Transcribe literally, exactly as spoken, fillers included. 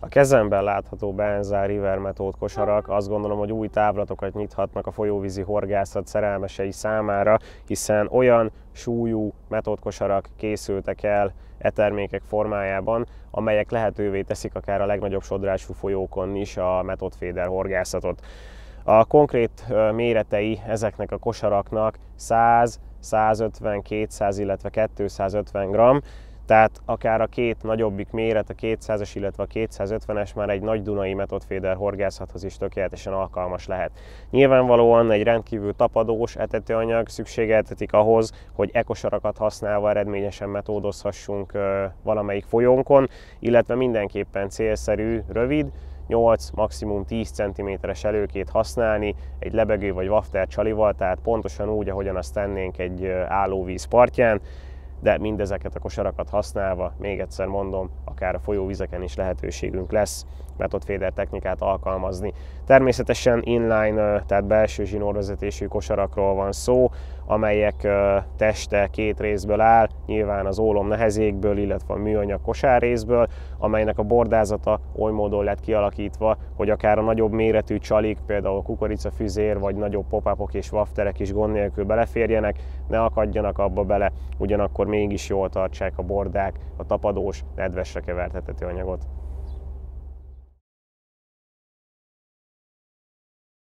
A kezemben látható Benza River Method kosarak azt gondolom, hogy új távlatokat nyithatnak a folyóvízi horgászat szerelmesei számára, hiszen olyan súlyú metódkosarak készültek el e termékek formájában, amelyek lehetővé teszik akár a legnagyobb sodrású folyókon is a metodféder horgászatot. A konkrét méretei ezeknek a kosaraknak száz, százötven, kétszáz, illetve kétszázötven gramm, tehát akár a két nagyobbik méret, a kétszázas, illetve a kétszázötvenes már egy nagy dunai metodféder horgászathoz is tökéletesen alkalmas lehet. Nyilvánvalóan egy rendkívül tapadós etetőanyag szükségeltetik ahhoz, hogy e kosarakat használva eredményesen metódozhassunk valamelyik folyónkon, illetve mindenképpen célszerű, rövid, nyolc, maximum tíz centiméteres előkét használni egy lebegő vagy wafter csalival, tehát pontosan úgy, ahogyan azt tennénk egy állóvíz partján, de mindezeket a kosarakat használva, még egyszer mondom, akár a folyóvizeken is lehetőségünk lesz metodféder technikát alkalmazni. Természetesen inline, tehát belső zsinórvezetésű kosarakról van szó, amelyek teste két részből áll, nyilván az ólom nehezékből, illetve a műanyag kosárrészből, amelynek a bordázata oly módon lett kialakítva, hogy akár a nagyobb méretű csalik, például kukoricafüzér vagy nagyobb pop-upok és wafterek is gond nélkül beleférjenek, ne akadjanak abba bele, ugyanakkor mégis jól tartsák a bordák a tapadós, nedvesre kevert etetőanyagot.